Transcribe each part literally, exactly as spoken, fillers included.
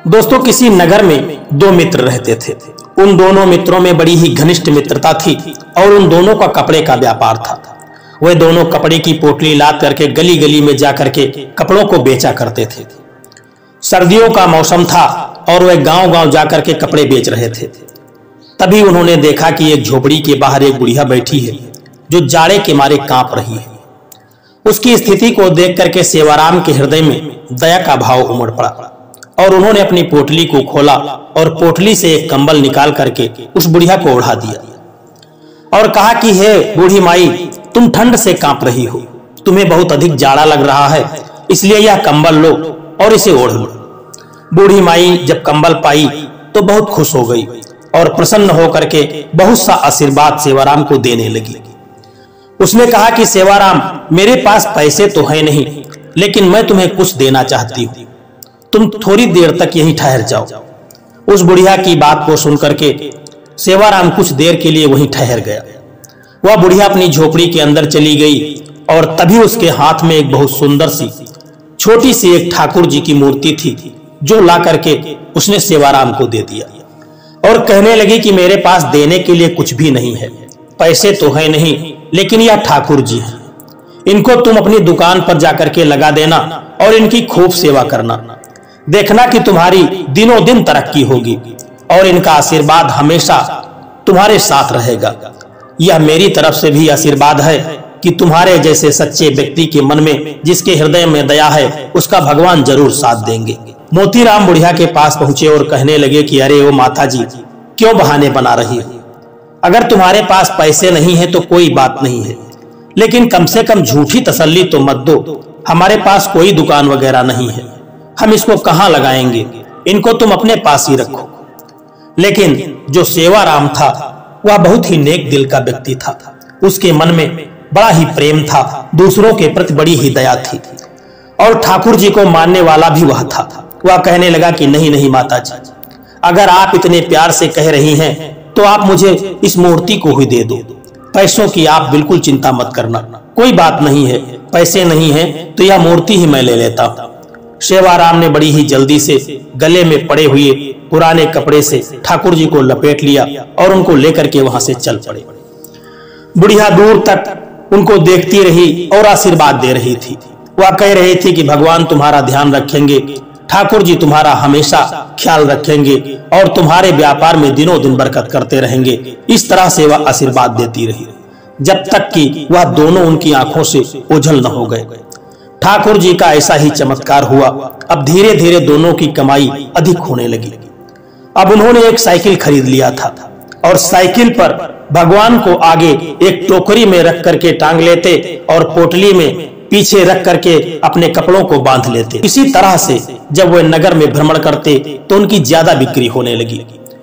दोस्तों, किसी नगर में दो मित्र रहते थे। उन दोनों मित्रों में बड़ी ही घनिष्ठ मित्रता थी और उन दोनों का कपड़े का व्यापार था। वे दोनों कपड़े की पोटली लाद करके गली गली में जा करके कपड़ों को बेचा करते थे। सर्दियों का मौसम था और वे गांव गांव जा करके कपड़े बेच रहे थे। तभी उन्होंने देखा कि एक झोपड़ी के बाहर एक बुढ़िया बैठी है जो जाड़े के मारे कांप रही है। उसकी स्थिति को देख करके सेवाराम के हृदय में दया का भाव उमड़ पड़ा और उन्होंने अपनी पोटली को खोला और पोटली से एक कंबल निकाल करके उस बुढ़िया को ओढ़ा दिया और कहा कि हे बूढ़ी माई, तुम ठंड से कांप रही हो, तुम्हें बहुत अधिक जाड़ा लग रहा है, इसलिए यह कंबल लो और इसे ओढ़ लो। बूढ़ी माई जब कंबल पाई तो बहुत खुश हो गई और प्रसन्न होकर के बहुत सा आशीर्वाद सेवाराम को देने लगी। उसने कहा कि सेवाराम, मेरे पास पैसे तो है नहीं, लेकिन मैं तुम्हें कुछ देना चाहती हूँ, तुम थोड़ी देर तक यहीं ठहर जाओ। उस बुढ़िया की बात को सुनकर के सेवाराम कुछ देर के लिए वहीं ठहर गया। वह बुढ़िया अपनी झोपड़ी के अंदर चली गई और तभी उसके हाथ में एक बहुत सुंदर सी छोटी सी एक ठाकुर जी की मूर्ति थी जो ला करके उसने सेवाराम को दे दिया और कहने लगी कि मेरे पास देने के लिए कुछ भी नहीं है, पैसे तो है नहीं, लेकिन यह ठाकुर जी हैं, इनको तुम अपनी दुकान पर जाकर के लगा देना और इनकी खूब सेवा करना। देखना कि तुम्हारी दिनों दिन तरक्की होगी और इनका आशीर्वाद हमेशा तुम्हारे साथ रहेगा। यह मेरी तरफ से भी आशीर्वाद है कि तुम्हारे जैसे सच्चे व्यक्ति के मन में, जिसके हृदय में दया है, उसका भगवान जरूर साथ देंगे। मोतीराम बुढ़िया के पास पहुंचे और कहने लगे कि अरे ओ माता जी, क्यों बहाने बना रही हो? अगर तुम्हारे पास पैसे नहीं है तो कोई बात नहीं है, लेकिन कम से कम झूठी तसल्ली तो मत दो। हमारे पास कोई दुकान वगैरह नहीं है, हम इसको कहां लगाएंगे, इनको तुम अपने पास ही रखो। लेकिन जो सेवाराम था वह बहुत ही नेक दिल का व्यक्ति था। उसके मन में बड़ा ही प्रेम था, दूसरों के प्रति बड़ी ही दया थी और ठाकुर जी को मानने वाला भी वह था। वह कहने लगा कि नहीं नहीं माता जी, अगर आप इतने प्यार से कह रही हैं तो आप मुझे इस मूर्ति को ही दे दो। पैसों की आप बिल्कुल चिंता मत करना, कोई बात नहीं है, पैसे नहीं है तो यह मूर्ति ही मैं ले लेता हूं। सेवाराम ने बड़ी ही जल्दी से गले में पड़े हुए पुराने कपड़े से ठाकुर जी को लपेट लिया और उनको लेकर के वहां से चल पड़े। बुढ़िया दूर तक उनको देखती रही और आशीर्वाद दे रही थी। वह कह रही थी कि भगवान तुम्हारा ध्यान रखेंगे, ठाकुर जी तुम्हारा हमेशा ख्याल रखेंगे और तुम्हारे व्यापार में दिनों दिन बरकत करते रहेंगे। इस तरह से वह आशीर्वाद देती रही जब तक कि वह दोनों उनकी आंखों से ओझल न हो गए। ठाकुर जी का ऐसा ही चमत्कार हुआ। अब धीरे धीरे दोनों की कमाई अधिक होने लगी। अब उन्होंने एक साइकिल खरीद लिया था और साइकिल पर भगवान को आगे एक टोकरी में रख करके टांग लेते और पोटली में पीछे रख करके अपने कपड़ों को बांध लेते। इसी तरह से जब वे नगर में भ्रमण करते तो उनकी ज्यादा बिक्री होने लगी।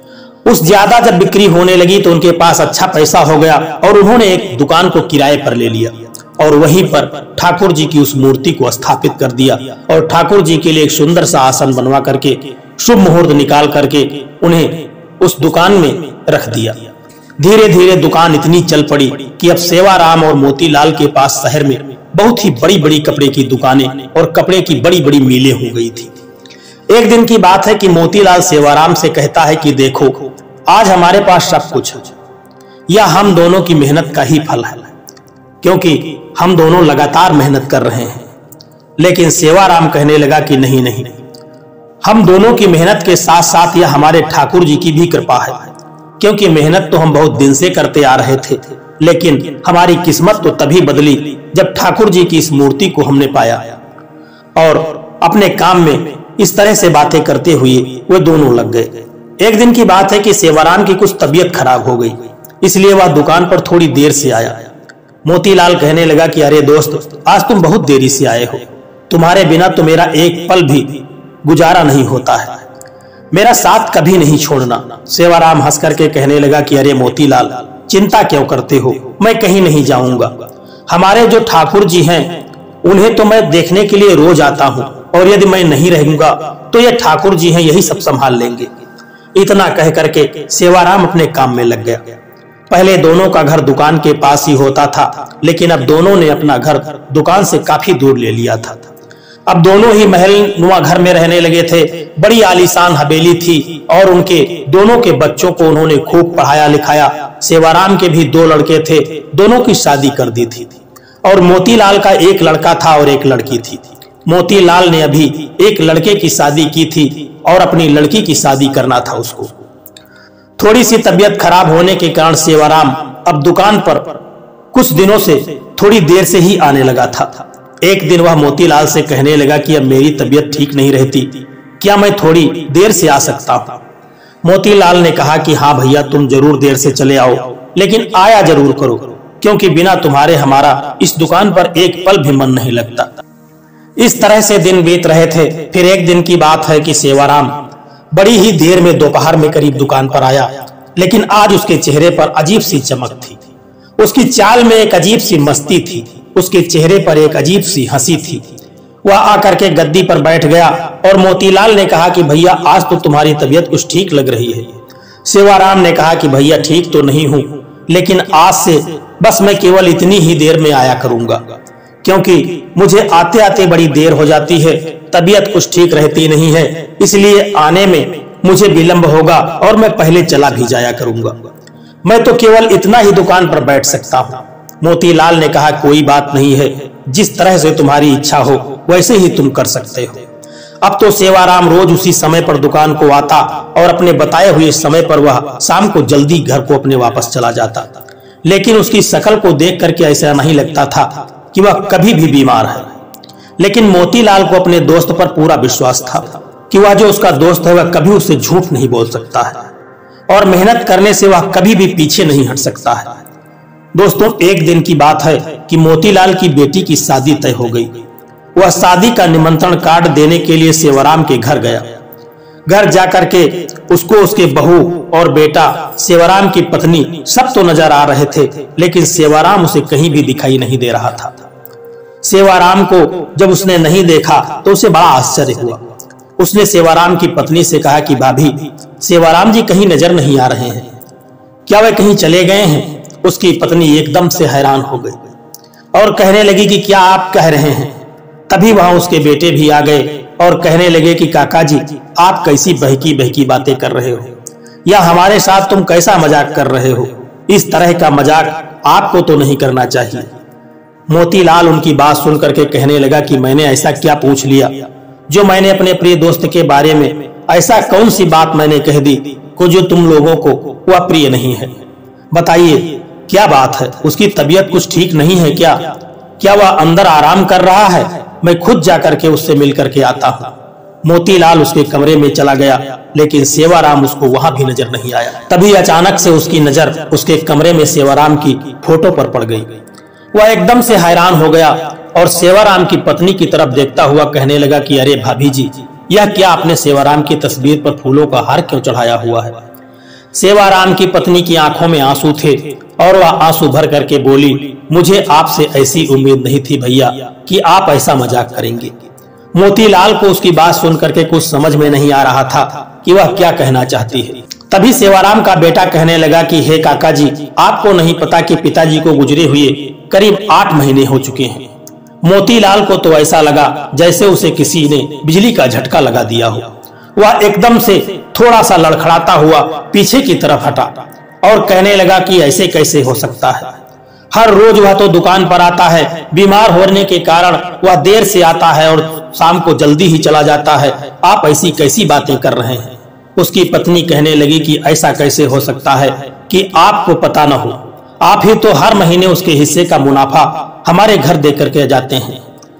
उस ज्यादा जब बिक्री होने लगी तो उनके पास अच्छा पैसा हो गया और उन्होंने एक दुकान को किराए पर ले लिया और वहीं पर ठाकुर जी की उस मूर्ति को स्थापित कर दिया और ठाकुर जी के लिए एक सुंदर सा आसन बनवा करके शुभ मुहूर्त निकाल करके उन्हें उस दुकान में रख दिया। धीरे धीरे दुकान इतनी चल पड़ी कि अब सेवाराम और मोतीलाल के पास शहर में बहुत ही बड़ी बड़ी कपड़े की दुकानें और कपड़े की बड़ी बड़ी मिलें हो गई थी। एक दिन की बात है कि मोतीलाल सेवाराम से कहता है कि देखो, आज हमारे पास सब कुछ है, यह हम दोनों की मेहनत का ही फल है, क्योंकि हम दोनों लगातार मेहनत कर रहे हैं। लेकिन सेवाराम कहने लगा कि नहीं नहीं, हम दोनों की मेहनत के साथ साथ यह हमारे ठाकुर जी की भी कृपा है, क्योंकि मेहनत तो हम बहुत दिन से करते आ रहे थे, लेकिन हमारी किस्मत तो तभी बदली जब ठाकुर जी की इस मूर्ति को हमने पाया। और अपने काम में इस तरह से बातें करते हुए वे दोनों लग गए। एक दिन की बात है कि सेवाराम की कुछ तबीयत खराब हो गई, इसलिए वह दुकान पर थोड़ी देर से आया। मोतीलाल कहने लगा कि अरे दोस्त, आज तुम बहुत देरी से आए हो, तुम्हारे बिना तो मेरा एक पल भी गुजारा नहीं होता है, मेरा साथ कभी नहीं छोड़ना। सेवाराम हंस करके कहने लगा कि अरे मोतीलाल, चिंता क्यों करते हो, मैं कहीं नहीं जाऊंगा। हमारे जो ठाकुर जी हैं उन्हें तो मैं देखने के लिए रोज आता हूँ और यदि मैं नहीं रहूंगा तो ये ठाकुर जी हैं, यही सब संभाल लेंगे। इतना कह करके सेवाराम अपने काम में लग गया। पहले दोनों का घर दुकान के पास ही होता था, लेकिन अब दोनों ने अपना घर दुकान से काफी दूर ले लिया था। अब दोनों ही महल नुमा घर में रहने लगे थे। बड़ी आलीशान हवेली थी और उनके दोनों के बच्चों को उन्होंने खूब पढ़ाया लिखाया। सेवाराम के भी दो लड़के थे, दोनों की शादी कर दी थी और मोतीलाल का एक लड़का था और एक लड़की थी। मोतीलाल ने अभी एक लड़के की शादी की थी और अपनी लड़की की शादी करना था उसको। थोड़ी सी तबीयत खराब होने के कारण सेवाराम अब दुकान पर कुछ दिनों से थोड़ी देर से ही आने लगा था। एक दिन वह मोतीलाल से कहने लगा कि अब मेरी तबीयत ठीक नहीं रहती, क्या मैं थोड़ी देर से आ सकता हूँ? मोतीलाल ने कहा कि हाँ भैया, तुम जरूर देर से चले आओ, लेकिन आया जरूर करो, क्योंकि बिना तुम्हारे हमारा इस दुकान पर एक पल भी मन नहीं लगता। इस तरह से दिन बीत रहे थे। फिर एक दिन की बात है कि सेवाराम बड़ी ही देर में दोपहर में करीब दुकान पर आया, लेकिन आज उसके चेहरे पर अजीब सी चमक थी। उसकी चाल में एक अजीब सी मस्ती थी, उसके चेहरे पर एक अजीब सी हंसी थी। वह आकर के गद्दी पर बैठ गया और मोतीलाल ने कहा कि भैया, आज तो तुम्हारी तबीयत कुछ ठीक लग रही है। सेवाराम ने कहा कि भैया, ठीक तो नहीं हूं, लेकिन आज से बस मैं केवल इतनी ही देर में आया करूंगा, क्योंकि मुझे आते आते बड़ी देर हो जाती है, तबीयत कुछ ठीक रहती नहीं है, इसलिए आने में मुझे विलंब होगा और मैं पहले चला भी जाया करूंगा। मैं तो केवल इतना ही दुकान पर बैठ सकता हूँ। मोतीलाल ने कहा, कोई बात नहीं है, जिस तरह से तुम्हारी इच्छा हो वैसे ही तुम कर सकते हो। अब तो सेवाराम रोज उसी समय पर दुकान को आता और अपने बताए हुए समय पर वह शाम को जल्दी घर को अपने वापस चला जाता। लेकिन उसकी शकल को देख करके ऐसा नहीं लगता था कि वह कभी भी बीमार है। लेकिन मोतीलाल को अपने दोस्त पर पूरा विश्वास था कि वह जो उसका दोस्त है वह कभी उससे झूठ नहीं बोल सकता है और मेहनत करने से वह कभी भी पीछे नहीं हट सकता है। दोस्तों, एक दिन की बात है कि मोतीलाल की बेटी की शादी तय हो गई। वह शादी का निमंत्रण कार्ड देने के लिए सेवाराम के घर गया। घर जाकर के उसको उसके बहू और बेटा, सेवाराम की पत्नी सब तो नजर आ रहे थे, लेकिन सेवाराम उसे कहीं भी दिखाई नहीं दे रहा था। सेवाराम को जब उसने नहीं देखा तो उसे बड़ा आश्चर्य हुआ। उसने सेवाराम की पत्नी से कहा कि भाभी, सेवाराम जी कहीं नजर नहीं आ रहे हैं, क्या वे कहीं चले गए हैं? उसकी पत्नी एकदम से हैरान हो गई और कहने लगी कि क्या आप कह रहे हैं? तभी वहां उसके बेटे भी आ गए और कहने लगे कि काका जी, आप कैसी बहकी बहकी बातें कर रहे हो, या हमारे साथ तुम कैसा मजाक कर रहे हो? इस तरह का मजाक आपको तो नहीं करना चाहिए। मोतीलाल उनकी बात सुन करके कहने लगा कि मैंने ऐसा क्या पूछ लिया जो मैंने अपने प्रिय दोस्त के बारे में, ऐसा कौन सी बात मैंने कह दी को जो तुम लोगों को वह प्रिय नहीं है? बताइए क्या बात है? उसकी तबीयत कुछ ठीक नहीं है क्या? क्या वह अंदर आराम कर रहा है? मैं खुद जाकर के उससे मिल करके आता हूँ। मोतीलाल उसके कमरे में चला गया, लेकिन सेवाराम उसको वहां भी नजर नहीं आया। तभी अचानक से उसकी नजर उसके कमरे में सेवाराम की फोटो पर पड़ गई। वह एकदम से हैरान हो गया और सेवाराम की पत्नी की तरफ देखता हुआ कहने लगा कि अरे भाभी जी, यह क्या आपने सेवाराम की तस्वीर पर फूलों का हार क्यों चढ़ाया हुआ है? सेवाराम की पत्नी की आंखों में आंसू थे और वह आंसू भर करके बोली, मुझे आपसे ऐसी उम्मीद नहीं थी भैया कि आप ऐसा मजाक करेंगे। मोतीलाल को उसकी बात सुन करके कुछ समझ में नहीं आ रहा था कि वह क्या कहना चाहती है। तभी सेवाराम का बेटा कहने लगा कि हे काका जी, आपको नहीं पता कि पिताजी को गुजरे हुए करीब आठ महीने हो चुके हैं। मोतीलाल को तो ऐसा लगा जैसे उसे किसी ने बिजली का झटका लगा दिया हो। वह एकदम से थोड़ा सा लड़खड़ाता हुआ पीछे की तरफ हटा और कहने लगा कि ऐसे कैसे हो सकता है? हर रोज वह तो दुकान पर आता है, बीमार होने के कारण वह देर से आता है और शाम को जल्दी ही चला जाता है। आप ऐसी कैसी बातें कर रहे हैं? उसकी पत्नी कहने लगी कि ऐसा कैसे हो सकता है कि आपको पता न हो? आप ही तो हर महीने उसके हिस्से का मुनाफा हमारे घर दे करके जाते हैं।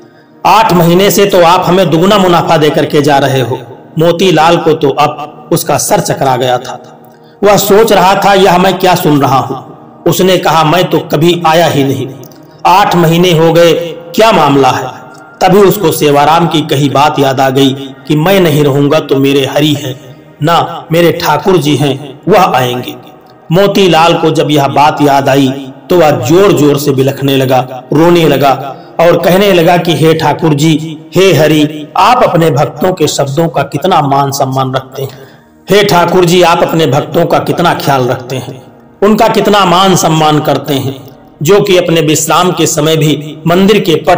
आठ महीने से तो आप हमें दुगुना मुनाफा दे करके जा रहे हो। मोतीलाल को तो अब उसका सर चकरा गया था। वह सोच रहा था, यह मैं क्या सुन रहा हूं? उसने कहा, मैं तो कभी आया ही नहीं, आठ महीने हो गए, क्या मामला है? तभी उसको सेवाराम की कही बात याद आ गई कि मैं नहीं रहूंगा तो मेरे हरि है ना, मेरे ठाकुर जी हैं, वह आएंगे। मोतीलाल को जब यह बात याद आई तो वह जोर जोर से बिलखने लगा, रोने लगा और कहने लगा कि हे ठाकुर जी, हे हरि, आप अपने भक्तों के शब्दों का कितना मान सम्मान रखते हैं। हे ठाकुर जी, आप अपने भक्तों का कितना ख्याल रखते हैं, उनका कितना मान सम्मान करते हैं, जो कि अपने विश्राम के समय भी मंदिर के पट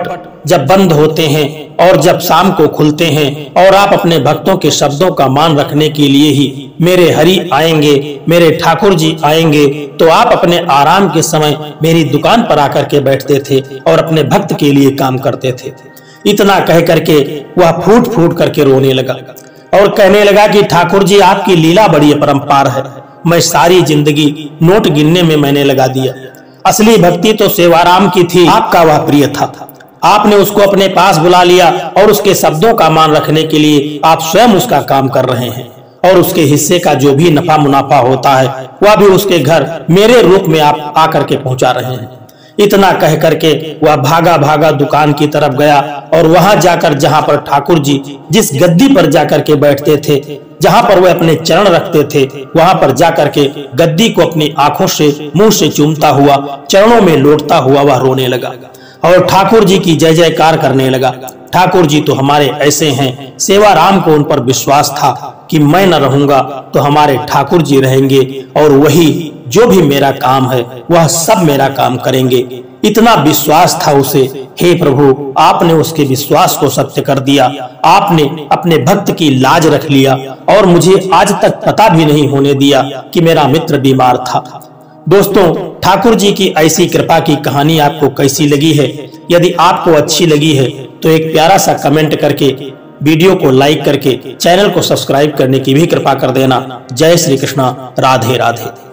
जब बंद होते हैं और जब शाम को खुलते हैं, और आप अपने भक्तों के शब्दों का मान रखने के लिए ही मेरे हरि आएंगे, मेरे ठाकुर जी आएंगे, तो आप अपने आराम के समय मेरी दुकान पर आकर के बैठते थे और अपने भक्त के लिए काम करते थे। इतना कह करके वह फूट फूट करके रोने लगा और कहने लगा कि ठाकुर जी, आपकी लीला बड़ी अपरंपार है। मैं सारी जिंदगी नोट गिनने में मैंने लगा दिया। असली भक्ति तो सेवाराम की थी, आपका वह प्रिय था। आपने उसको अपने पास बुला लिया और उसके शब्दों का मान रखने के लिए आप स्वयं उसका काम कर रहे हैं, और उसके हिस्से का जो भी नफा मुनाफा होता है वह भी उसके घर मेरे रूप में आप आकर के पहुंचा रहे हैं। इतना कह करके वह भागा भागा दुकान की तरफ गया और वहां जाकर, जहां पर ठाकुर जी जिस गद्दी पर जाकर के बैठते थे, जहां पर वह अपने चरण रखते थे, वहां पर जाकर के गद्दी को अपनी आंखों से मुंह से चूमता हुआ, चरणों में लौटता हुआ वह रोने लगा और ठाकुर जी की जय जयकार करने लगा। ठाकुर जी तो हमारे ऐसे हैं, सेवाराम को उन पर विश्वास था कि मैं न रहूंगा तो हमारे ठाकुर जी रहेंगे, और वही जो भी मेरा काम है वह सब मेरा काम करेंगे। इतना विश्वास था उसे। हे प्रभु, आपने उसके विश्वास को सत्य कर दिया। आपने अपने भक्त की लाज रख लिया और मुझे आज तक पता भी नहीं होने दिया कि मेरा मित्र बीमार था। दोस्तों, ठाकुर जी की ऐसी कृपा की कहानी आपको कैसी लगी है? यदि आपको अच्छी लगी है तो एक प्यारा सा कमेंट करके, वीडियो को लाइक करके, चैनल को सब्सक्राइब करने की भी कृपा कर देना। जय श्री कृष्णा, राधे राधे।